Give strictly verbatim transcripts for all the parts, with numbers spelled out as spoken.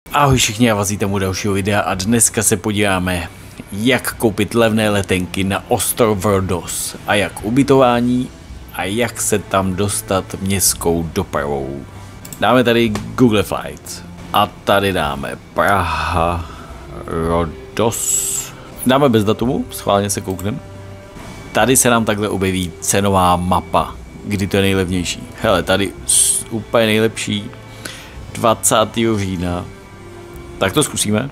Ahoj všichni, já vás vítám u dalšího videa a dneska se podíváme, jak koupit levné letenky na ostrov Rhodos a jak ubytování a jak se tam dostat městskou dopravou. Dáme tady Google Flights a tady dáme Praha Rhodos. Dáme bez datumu, schválně se koukneme. Tady se nám takhle objeví cenová mapa, kdy to je nejlevnější. Hele, tady úplně nejlepší dvacátého října. Tak to zkusíme.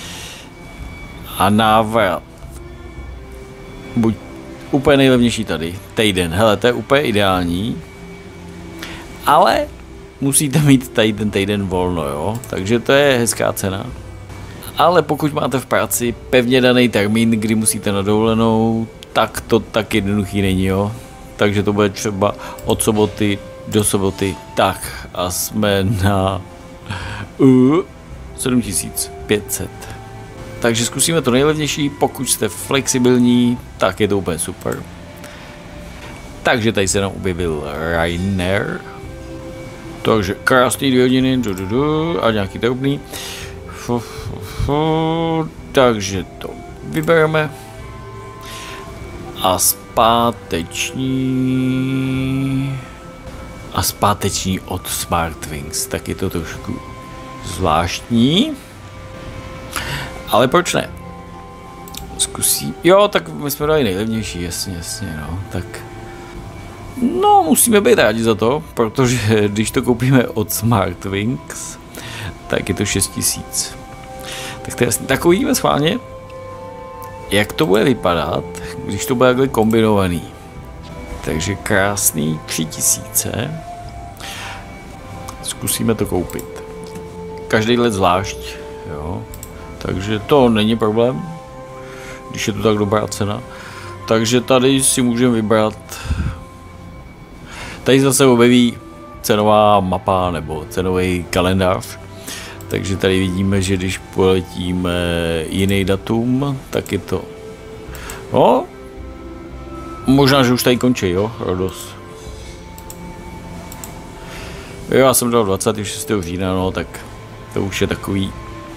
A návrat. Buď úplně nejlevnější tady. Týden. Hele, to je úplně ideální. Ale musíte mít tady ten týden volno, jo. Takže to je hezká cena. Ale pokud máte v práci pevně daný termín, kdy musíte na dovolenou, tak to tak jednoduchý není, jo. Takže to bude třeba od soboty do soboty. Tak a jsme na uh, sedm tisíc pět set. Takže zkusíme to nejlevnější, pokud jste flexibilní, tak je to úplně super. Takže tady se nám objevil Ryanair. Takže krásný dvě hodiny du, du, du, a nějaký drobný. Fu, fu, fu, takže to vybereme. A zpáteční... A zpáteční od Smartwings, tak je to trošku zvláštní. Ale proč ne? Zkusí. Jo, tak my jsme dali nejlevnější, jasně, jasně, no, tak. No, musíme být rádi za to, protože když to koupíme od Smartwings, tak je to šest tisíc. Tak to je jasný. Tak uvidíme schválně, jak to bude vypadat, když to bude takhle kombinovaný. Takže krásný tři tisíce. Zkusíme to koupit. Každý let zvlášť, jo. Takže to není problém, když je to tak dobrá cena. Takže tady si můžeme vybrat. Tady zase objeví cenová mapa nebo cenový kalendář. Takže tady vidíme, že když poletíme jiný datum, tak je to. No, možná, že už tady končí, jo, Rhodos. Jo, já jsem dal dvacátého šestého října, no, tak to už je takový.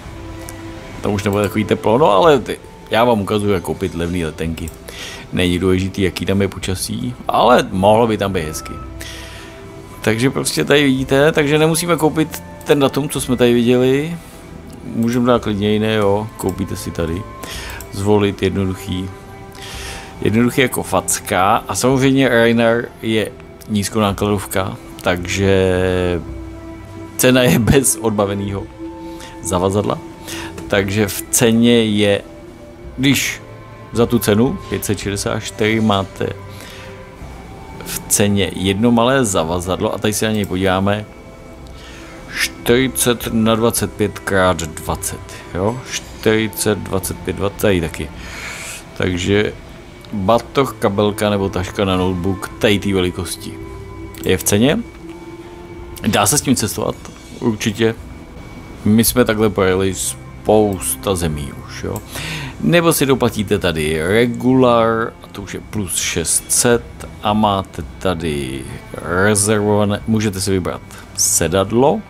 To už nebude takový teplo, no ale ty, já vám ukazuju, jak koupit levné letenky. Není důležitý, jaký tam je počasí, ale mohlo by tam být hezky. Takže prostě tady vidíte, takže nemusíme koupit ten datum, co jsme tady viděli. Můžeme dát klidně jiné, jo, koupíte si tady. Zvolit jednoduchý. Jednoduchý jako facka a samozřejmě Ryanair je nízkonákladovka, takže cena je bez odbaveného zavazadla. Takže v ceně je, když za tu cenu pět set šedesát čtyři máte v ceně jedno malé zavazadlo a tady se na něj podíváme čtyřicet na dvacet pět krát dvacet, jo, čtyřicet, dvacet pět, dvacet tady taky. Takže batoh, kabelka nebo taška na notebook tady té velikosti je v ceně. Dá se s tím cestovat, určitě. My jsme takhle pojeli spousta zemí už, jo. Nebo si doplatíte tady regular, a to už je plus šest set a máte tady rezervované, můžete si vybrat sedadlo,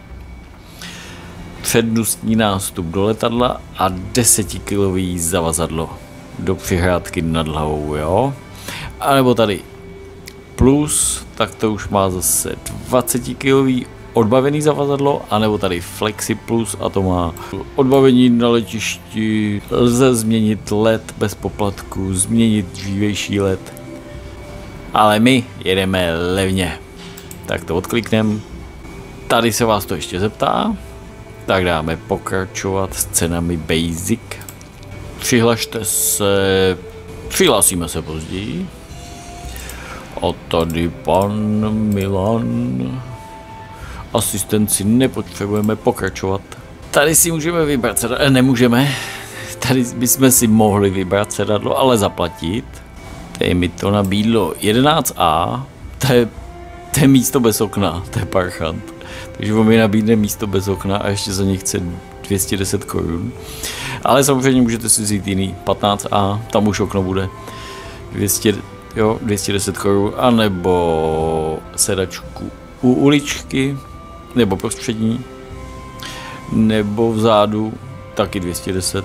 přednostní nástup do letadla a desetikilový zavazadlo do přihrádky nad hlavou, jo. A nebo tady plus, tak to už má zase dvacetikilový odbavený zavazadlo, anebo tady Flexi Plus a to má odbavení na letišti, lze změnit let bez poplatku, změnit dřívější let, ale my jedeme levně, tak to odklikneme. Tady se vás to ještě zeptá, tak dáme pokračovat s cenami Basic. Přihlašte se, přihlásíme se později. A tady pan Milan. Asistenci nepotřebujeme pokračovat. Tady si můžeme vybrat sedadlo, nemůžeme. Tady bychom si mohli vybrat sedadlo, ale zaplatit. Tady mi to nabídlo jedenáct A, to je, to je místo bez okna, to je parchant. Takže on mi nabídne místo bez okna a ještě za ně chce dvě stě deset korun. Ale samozřejmě můžete si vzít jiný, patnáct A, tam už okno bude. dvě stě, jo, dvě stě deset korun, anebo sedačku u uličky, nebo prostřední. nebo vzadu taky dvě stě deset,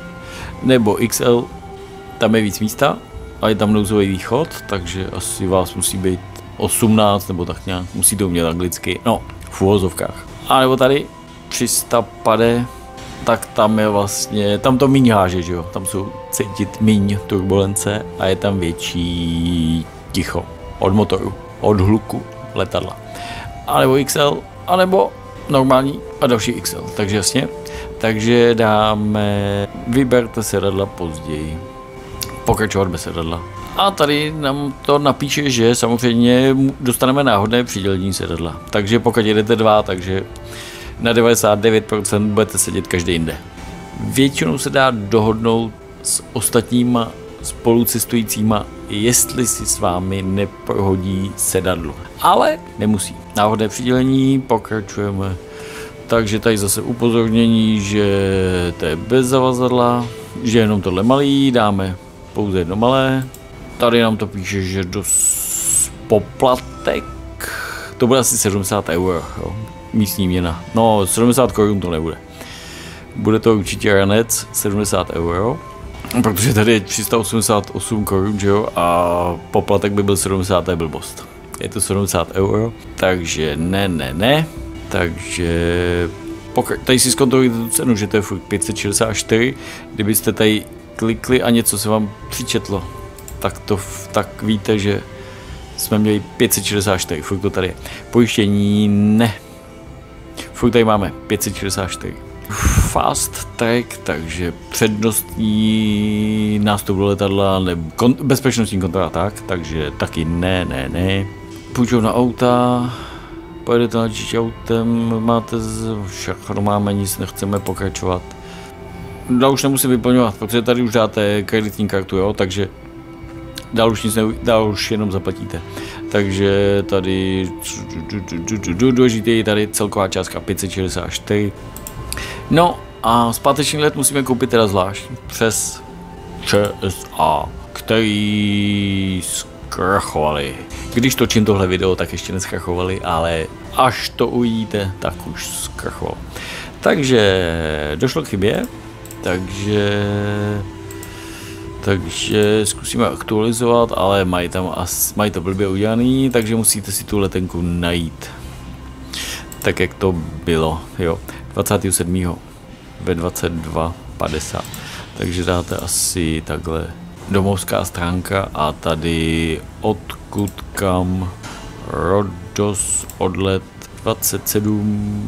nebo X L, tam je víc místa a je tam nouzový východ, takže asi vás musí být osmnáct nebo tak nějak, musíte umět anglicky, no v uvozovkách. A nebo tady tři sta padesát, tak tam je vlastně, tam to míň háže, že jo, tam jsou cítit míň turbulence a je tam větší ticho od motoru, od hluku letadla. A nebo X L, anebo normální a další X L, takže jasně. Takže dáme, vyberte sedadla později, pokračovat bez sedadla. A tady nám to napíše, že samozřejmě dostaneme náhodné přidělení sedadla. Takže pokud jedete dva, takže na devadesát devět procent budete sedět každý jinde. Většinou se dá dohodnout s ostatníma spolucestujícíma, jestli si s vámi neprohodí sedadlo. Ale nemusí. Náhodné přidělení, pokračujeme. Takže tady zase upozornění, že to je bez zavazadla, že jenom tohle malý, dáme pouze jedno malé. Tady nám to píše, že do poplatek, to bude asi sedmdesát eur, jo, místní měna. No, sedmdesát korun to nebude. Bude to určitě ranec, sedmdesát eur, protože tady je tři sta osmdesát osm korun, že jo, a poplatek by byl sedmdesát, to je blbost. Je to sedmdesát eur, takže ne, ne, ne. Takže tady si zkontrolujte tu cenu, že to je furt pět set šedesát čtyři. Kdybyste tady klikli a něco se vám přičetlo, tak to tak víte, že jsme měli pět set šedesát čtyři, furt to tady je. Pojištění ne. Furt tady máme pět set šedesát čtyři. Fast track, takže přednostní nástup do letadla nebo kon, bezpečnostní kontrola tak, takže taky ne, ne, ne. Půjčou na auta. Pojedete na čič autem, máte z... všechno máme, nic nechceme pokračovat. Dál už nemusím vyplňovat, protože tady už dáte kreditní kartu, jo, takže dál už nic ne... dál už jenom zaplatíte. Takže tady důležitý je tady celková částka pět set šedesát čtyři. No a zpáteční let musíme koupit teda zvlášť přes ČSA, který zkrachovali. Když točím tohle video, tak ještě neskrachovali, ale až to uvidíte, tak už zkrachoval. Takže došlo k chybě, takže takže zkusíme aktualizovat, ale mají tam as, mají to blbě udělaný, takže musíte si tu letenku najít. Tak jak to bylo, jo, dvacátého sedmého ve dvacet dva padesát. Takže dáte asi takhle domovská stránka a tady odkud kam Rodos odlet dvacet sedm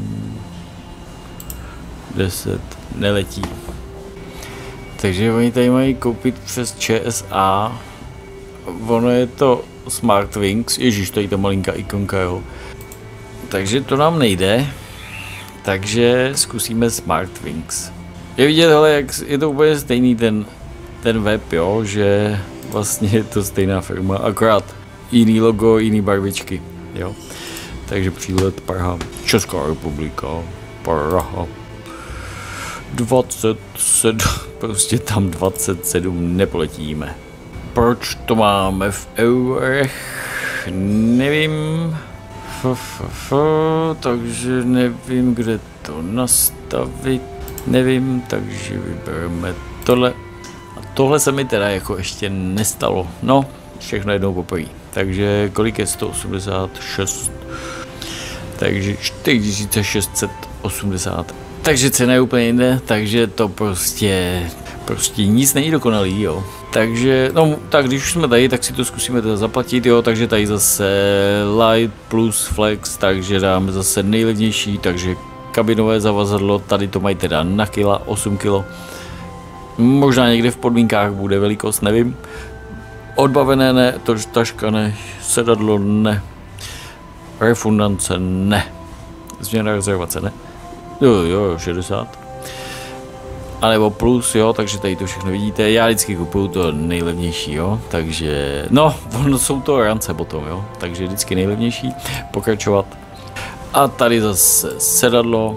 deset neletí. Takže oni tady mají koupit přes ČSA. Ono je to Smartwings, ježíš, tady ta malinká ikonka, jo. Takže to nám nejde. Takže zkusíme Smartwings. Je vidět, hele, jak je to úplně stejný ten, ten web, jo, že vlastně je to stejná firma, akorát jiný logo, jiný barvičky, jo. Takže přílet Praha, Česká republika, Praha. dvacet sedm, prostě tam dvacet sedm nepoletíme. Proč to máme v eurech? Nevím. F, f, f, takže nevím, kde to nastavit. Nevím, takže vybereme tohle. A tohle se mi teda jako ještě nestalo. No, všechno jednou poprvé. Takže kolik je sto osmdesát šest? Takže čtyři tisíce šest set osmdesát. Takže cena je úplně jinde, takže to prostě, prostě nic není dokonalý, jo. Takže, no, tak když už jsme tady, tak si to zkusíme teda zaplatit, jo, takže tady zase Light plus Flex, takže dáme zase nejlevnější, takže kabinové zavazadlo, tady to mají teda na kila, osm kilo. Možná někde v podmínkách bude velikost, nevím. Odbavené ne, to taška ne, sedadlo ne, refundance ne, změna rezervace ne. Jo, jo, šedesát. A nebo plus, jo, takže tady to všechno vidíte. Já vždycky kupuju to nejlevnější, jo, takže, no, ono jsou to rance potom, jo, takže vždycky nejlevnější, pokračovat. A tady zase sedadlo,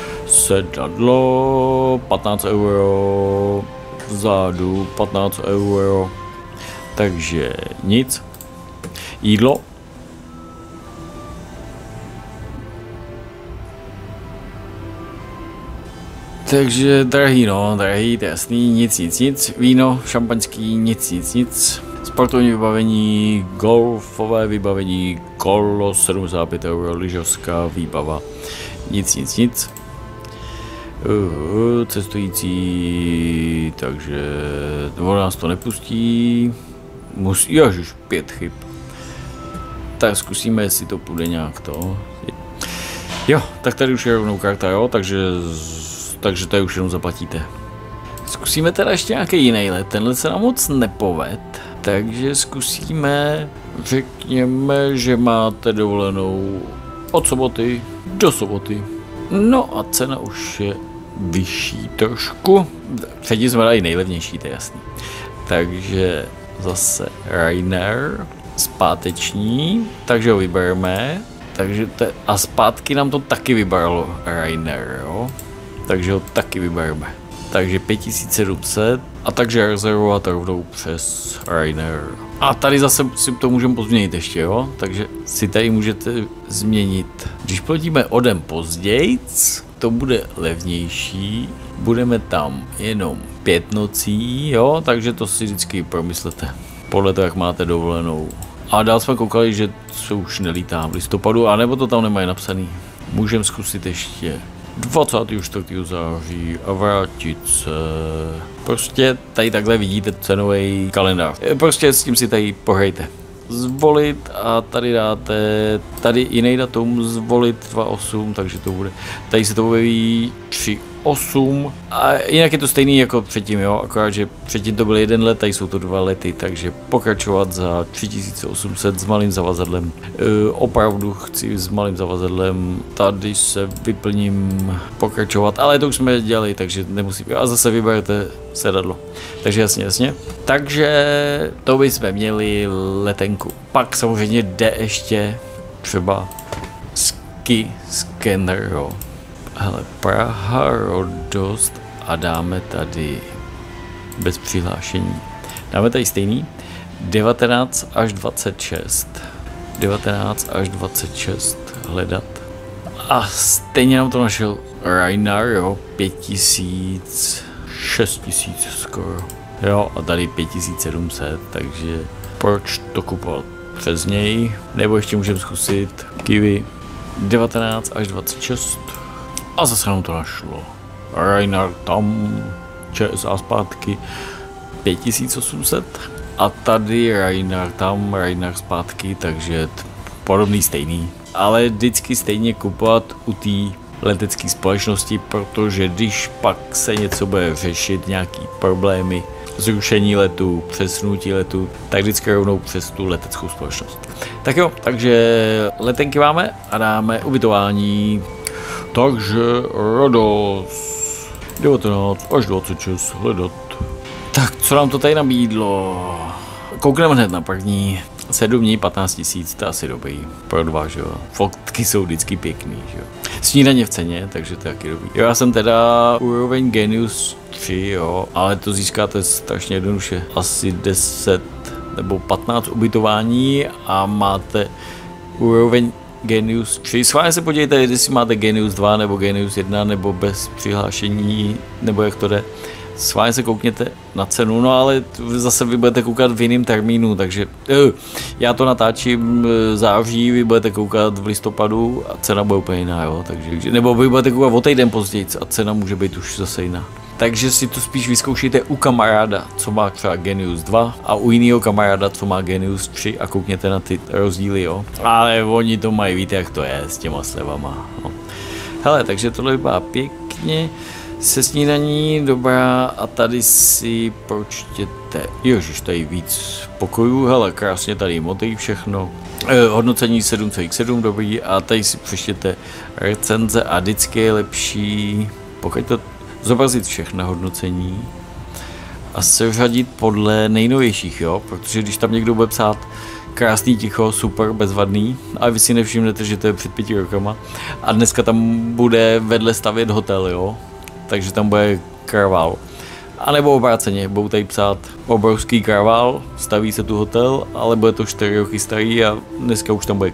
sedadlo, patnáct euro, vzadu patnáct euro, takže nic. Jídlo. Takže drahý, no, drahý, to je jasný, nic, nic, nic, víno, šampaňský, nic, nic, nic, sportovní vybavení, golfové vybavení, kolo, sedmdesát pět euro, lyžařská výbava, nic, nic, nic, uh, cestující, takže ono nás to nepustí, musí, ježiš, pět chyb, tak zkusíme, jestli to půjde nějak to, jo, tak tady už je rovnou karta, jo, takže takže tady už jenom zaplatíte. Zkusíme teda ještě nějaký jiný let, tenhle se nám moc nepoved, takže zkusíme, řekněme, že máte dovolenou od soboty do soboty. No a cena už je vyšší trošku, předtím jsme dali nejlevnější, to je jasný. Takže zase Ryanair, zpáteční, takže ho vybereme, takže te, a zpátky nám to taky vybralo Ryanair, jo. Takže ho taky vybereme. Takže pět tisíc sedm set a takže rezervovat rovnou přes Ryanair. A tady zase si to můžeme pozměnit ještě, jo? Takže si tady můžete změnit. Když platíme o den později, to bude levnější. Budeme tam jenom pět nocí, jo? Takže to si vždycky promyslete. Podle toho, jak máte dovolenou. A dál jsme koukali, že se už nelítá v listopadu, anebo to tam nemají napsaný. Můžeme zkusit ještě dvacátého čtvrtého září a vrátit se. Prostě tady takhle vidíte cenový kalendář. Prostě s tím si tady pohrajte. Zvolit a tady dáte tady jiný datum, zvolit dva osm, takže to bude, tady se to objeví tři osm a jinak je to stejný jako předtím, jo, akorát, že předtím to byl jeden let, tady jsou to dva lety, takže pokračovat za tři tisíce osm set s malým zavazadlem. E, opravdu chci s malým zavazadlem, tady se vyplním pokračovat, ale to už jsme dělali, takže nemusím, a zase vyberte sedadlo. Takže jasně, jasně. Takže to bychom měli letenku. Pak samozřejmě jde ještě třeba ski scanner, jo. Hele, Praha, Rodost a dáme tady bez přihlášení. Dáme tady stejný. devatenáct až dvacet šest. devatenáct až dvacet šest hledat. A stejně nám to našel Ryanair, jo, pět tisíc, šest tisíc skoro. Jo, a tady pět tisíc sedm set, takže proč to kupovat přes něj? Nebo ještě můžeme zkusit Kiwi devatenáct až dvacet šest. A zase nám to našlo. Ryanair tam, ČSA zpátky pět tisíc osm set. A tady Ryanair tam, Ryanair zpátky, takže podobný stejný. Ale vždycky stejně kupovat u té letecké společnosti, protože když pak se něco bude řešit, nějaký problémy, zrušení letu, přesunutí letu, tak vždycky rovnou přes tu leteckou společnost. Tak jo, takže letenky máme a dáme ubytování. Takže Rodos devatenáct až dvacet šest hledat. Tak co nám to tady nabídlo? Koukneme hned na první. sedm dní, patnáct tisíc, to je asi dobrý. Pro dva, že jo. Fotky jsou vždycky pěkný, že jo. Snídaně v ceně, takže to je taky dobrý. Jo, já jsem teda úroveň Genius tři, jo, ale to získáte strašně jednoduše. Asi deset nebo patnáct ubytování a máte úroveň Genius tři. Schválně se podívejte, jestli máte Genius dva nebo Genius jedna nebo bez přihlášení, nebo jak to jde. Schválně se koukněte na cenu, no ale zase vy budete koukat v jiném termínu, takže uh, já to natáčím září, vy budete koukat v listopadu a cena bude úplně jiná, jo, takže, nebo vy budete koukat o týden později a cena může být už zase jiná. Takže si to spíš vyzkoušejte u kamaráda, co má třeba Genius dva a u jiného kamaráda, co má Genius tři a koukněte na ty rozdíly, jo. Ale oni to mají, víte jak to je s těma slevama, no. Hele, takže tohle vypadá pěkně. Se snídaní, dobrá, a tady si pročtěte, ježiš, tady víc pokojů, hele, krásně tady motiví všechno, e, hodnocení sedm celá sedm, dobrý, a tady si přečtěte recenze a vždycky je lepší, pokud to zobrazit všechna hodnocení a seřadit podle nejnovějších, jo, protože když tam někdo bude psát krásný, ticho, super, bezvadný, a vy si nevšimnete, že to je před pěti rokama a dneska tam bude vedle stavět hotel, jo, takže tam bude karvál. A nebo obráceně, budou tady psát obrovský karvál, staví se tu hotel, ale bude to čtyři roky starý a dneska už tam bude klid.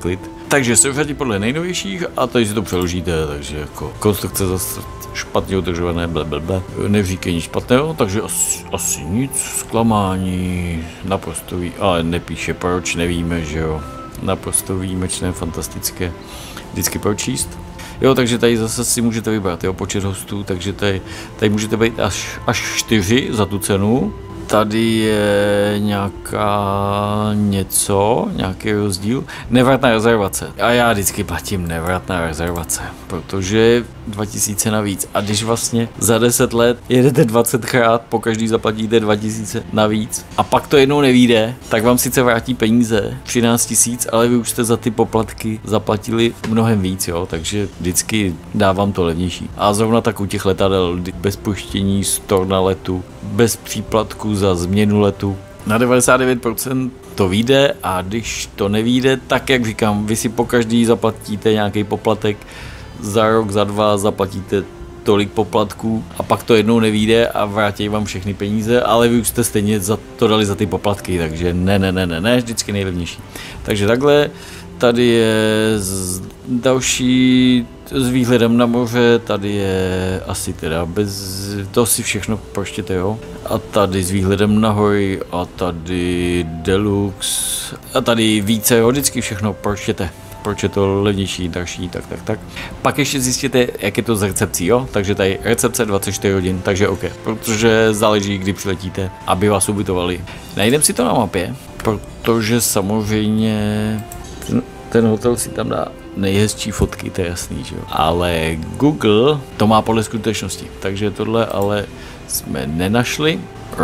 Takže se řadí podle nejnovějších a tady si to přeložíte, takže jako konstrukce zase špatně udržované, blablabla. Neříkej nic špatného, takže asi, asi nic, zklamání, naprosto ví, ale nepíše proč, nevíme, že jo. Naprosto výjimečné, fantastické, vždycky pročíst. Jo, takže tady zase si můžete vybrat, jo, počet hostů, takže tady, tady můžete být až, až čtyři za tu cenu. Tady je nějaká něco, nějaký rozdíl. Nevratná rezervace. A já vždycky platím nevratná rezervace, protože dva tisíce navíc. A když vlastně za deset let jedete dvacetkrát, po každý zaplatíte dva tisíce navíc a pak to jednou nevyjde, tak vám sice vrátí peníze, třináct tisíc, ale vy už jste za ty poplatky zaplatili mnohem víc, jo, takže vždycky dávám to levnější. A zrovna tak u těch letadel, bez pojištění, stor na letu, bez příplatku za změnu letu. Na devadesát devět procent to vyjde a když to nevyjde, tak jak říkám, vy si po každý zaplatíte nějaký poplatek, za rok, za dva zaplatíte tolik poplatků a pak to jednou nevyjde a vrátí vám všechny peníze, ale vy už jste stejně za to dali za ty poplatky, takže ne, ne, ne, ne, ne, vždycky nejlevnější. Takže takhle, tady je z, další s výhledem na moře, tady je asi teda bez, to si všechno proštěte, jo. A tady s výhledem na hory a tady deluxe a tady více, jo, vždycky všechno proštěte. Proč je to levnější, dražší, tak, tak, tak. Pak ještě zjistíte, jak je to s recepcí, jo? Takže tady recepce dvacet čtyři hodin, takže OK. Protože záleží, kdy přiletíte, aby vás ubytovali. Najdem si to na mapě, protože samozřejmě ten, ten hotel si tam dá nejhezčí fotky, to je jasný, že jo? Ale Google to má podle skutečnosti, takže tohle ale jsme nenašli.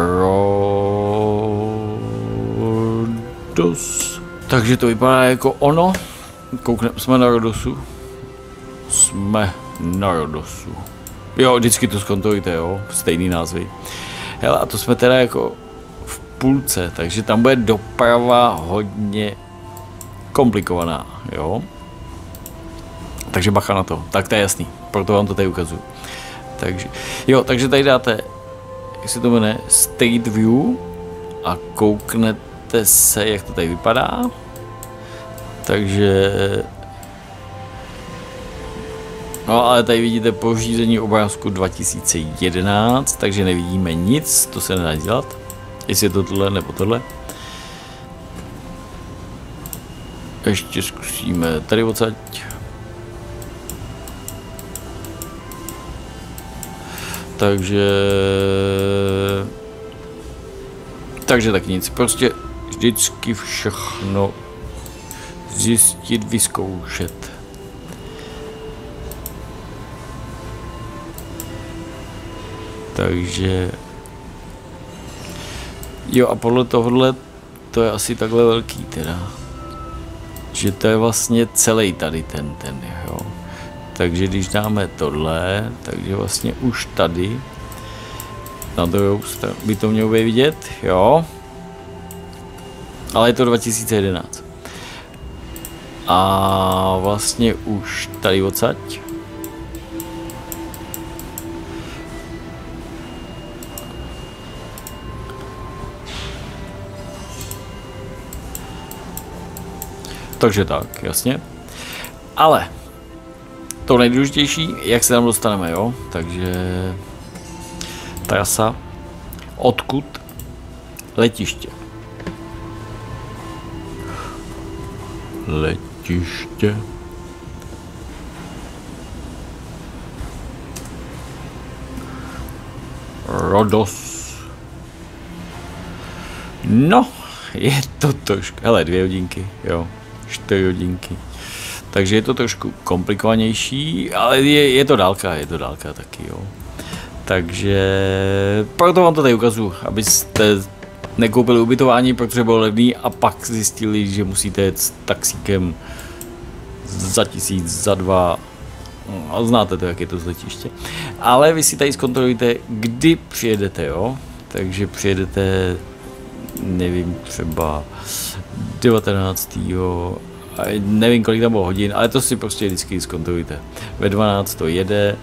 Rodos. Takže to vypadá jako ono. Koukneme, jsme na Rodosu. Jsme na Rodosu. Jo, vždycky to zkontrolujte, jo, stejný názvy. Hele, a to jsme teda jako v půlce, takže tam bude doprava hodně komplikovaná, jo. Takže bacha na to, tak to je jasný, proto vám to tady ukazuju. Takže, jo, takže tady dáte, jak se to jmenuje, Street View a kouknete se, jak to tady vypadá. Takže, no ale tady vidíte pořízení obrázku dva tisíce jedenáct, takže nevidíme nic, to se nedá dělat, jestli je to tohle nebo tohle. Ještě zkusíme tady odsaď. Takže, takže tak nic, prostě vždycky všechno zjistit, vyzkoušet. Takže jo, a podle tohohle to je asi takhle velký teda, že to je vlastně celý tady ten ten, jo. Takže když dáme tohle, takže vlastně už tady na druhou stranu by to mělo být vidět, jo. Ale je to dva tisíce jedenáct. A vlastně už tady odsaď. Takže tak, jasně. Ale to nejdůležitější, jak se tam dostaneme, jo? Takže trasa, odkud, letiště. Letiště. Rodos. No, je to trošku, hele, dvě hodinky, jo, čtyři hodinky. Takže je to trošku komplikovanější, ale je, je to dálka, je to dálka taky, jo. Takže proto vám to tady ukazuju, abyste nekoupili ubytování, protože bylo levný a pak zjistili, že musíte jet s taxíkem za tisíc, za dva, a znáte to, jak je to z letiště. Ale vy si tady zkontrolujte, kdy přijedete, jo. Takže přijedete, nevím, třeba devatenáctého nevím, kolik tam bylo hodin, ale to si prostě vždycky zkontrolujte. Ve dvanáct to jede,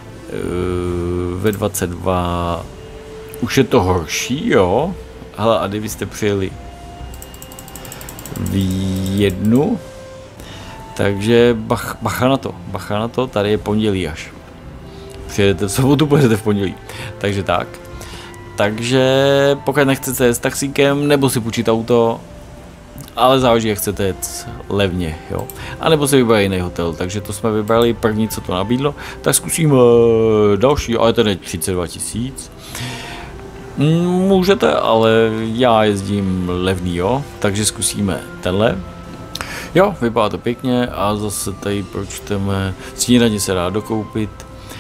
ve dvacet dva už je to horší, jo. Hele, a kdybyste přijeli v jednu, Takže bach, bacha na to, bacha na to, tady je pondělí až. Přijedete v sobotu, pojedete v pondělí. Takže tak. Takže pokud nechcete jet s taxíkem, nebo si půjčit auto, ale záleží, jak chcete jet levně, jo. A nebo si vybrali jiný hotel, takže to jsme vybrali první, co to nabídlo. Tak zkusíme další, ale ten je třicet dva tisíc. Můžete, ale já jezdím levný, jo, takže zkusíme tenhle. Jo, vypadá to pěkně a zase tady pročteme, snídaně se dá dokoupit.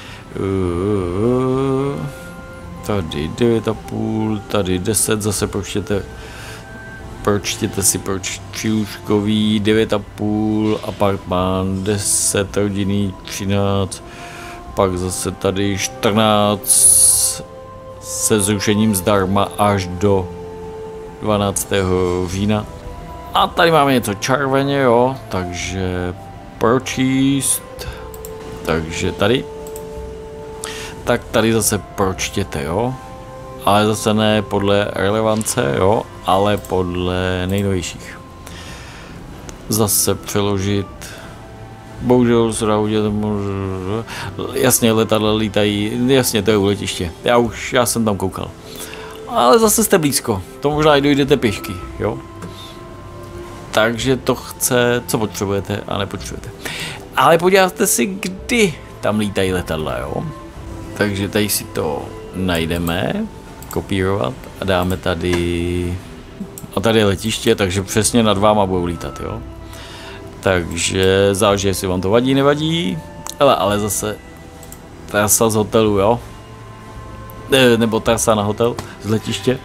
Tady devět a půl, tady deset, zase pročtěte, pročtěte si proč čilůžkový, devět a půl, apartmán, deset rodinný, třináct, pak zase tady čtrnáct se zrušením zdarma až do dvanáctého října. A tady máme něco červeně, jo, takže pročíst, takže tady. Tak tady zase pročtěte, jo, ale zase ne podle relevance, jo, ale podle nejnovějších. Zase přeložit, bohužel se dá udělat, jasně letadla lítají, jasně to je u letiště, já už, já jsem tam koukal. Ale zase jste blízko, to možná i dojdete pěšky, jo. Takže to chce, co potřebujete a nepotřebujete. Ale podívejte si, kdy tam lítají letadla, jo. Takže tady si to najdeme, kopírovat a dáme tady, a tady je letiště, takže přesně nad váma budou lítat, jo. Takže záleží, jestli vám to vadí, nevadí, ale, ale zase trasa z hotelu, jo. Ne, nebo trasa na hotel z letiště.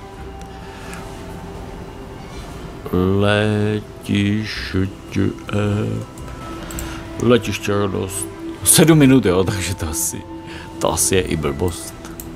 Letiště, letiště radost. Sedm minut, jo, takže to asi, to asi je i blbost.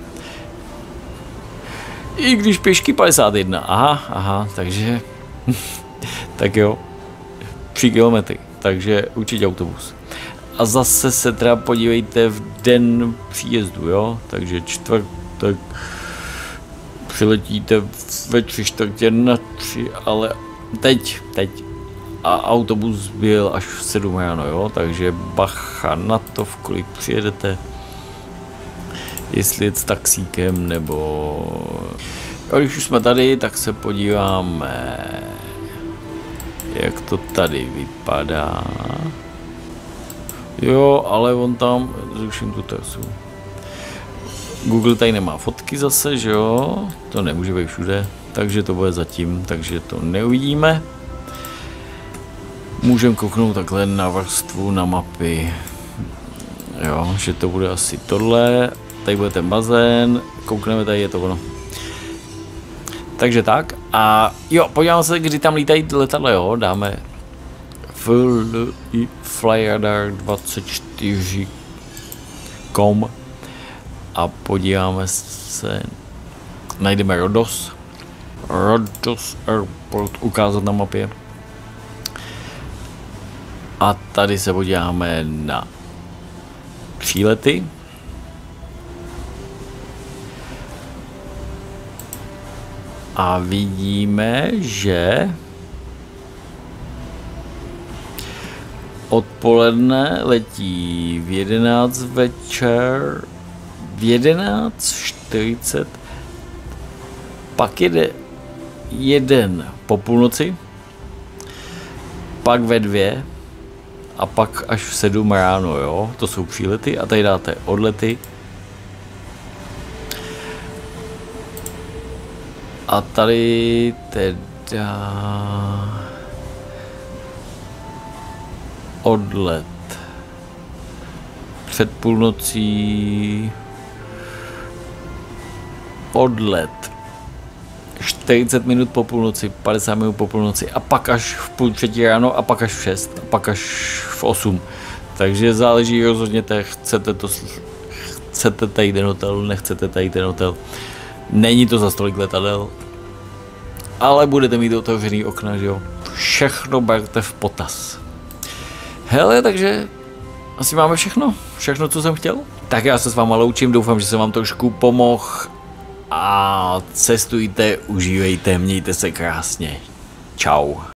I když pěšky padesát jedna, aha, aha, takže, tak jo, tři kilometry, takže určitě autobus. A zase se teda podívejte v den příjezdu, jo, takže čtvrtek, přiletíte ve tři čtvrtě na tři, ale teď, teď. A autobus byl až v sedm ráno, jo, takže bacha na to, v kolik přijedete. Jestli jet s taxíkem, nebo... A když už jsme tady, tak se podíváme, jak to tady vypadá. Jo, ale on tam, zruším tu trasu. Google tady nemá fotky zase, že jo, to nemůže být všude, takže to bude zatím, takže to neuvidíme. Můžeme kouknout takhle na vrstvu na mapy, jo, že to bude asi tohle, tady bude ten bazén, koukneme, tady je to ono. Takže tak, a jo, podíváme se, kdy tam lítají letadla, jo, dáme Flyradar dvacet čtyři tečka com a podíváme se, najdeme Rodos, Rodos Airport, ukázat na mapě. A tady se podíváme na přílety. A vidíme, že odpoledne letí v jedenáct večer, v jedenáct čtyřicet, pak jede jeden po půlnoci, pak ve dvě a pak až v sedm ráno, jo, to jsou přílety a tady dáte odlety. A tady teda odlet před půlnocí, odlet čtyřicet minut po půlnoci, padesát minut po půlnoci a pak až v půl třetí ráno a pak až v šest a pak až v osm. Takže záleží, rozhodněte, chcete to, chcete tady ten hotel, nechcete tady ten hotel. Není to za tolik letadel, ale budete mít otevřený okna, že jo. Všechno berte v potaz. Hele, takže asi máme všechno. Všechno, co jsem chtěl. Tak já se s váma loučím, doufám, že jsem vám trošku pomohl. A cestujte, užívejte, mějte se krásně. Čau.